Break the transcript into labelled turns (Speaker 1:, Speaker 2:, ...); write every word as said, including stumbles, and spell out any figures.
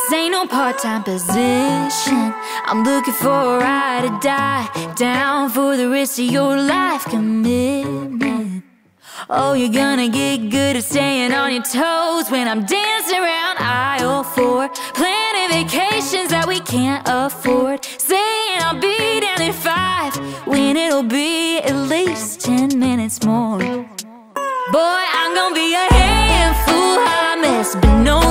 Speaker 1: This ain't no part-time position. I'm looking for a ride or die, down for the rest of your life commitment. Oh, you're gonna get good at staying on your toes when I'm dancing around aisle four, planning vacations that we can't afford, saying I'll be down in five when it'll be at least ten minutes more. Boy, I'm gonna be a handful, hot mess, but no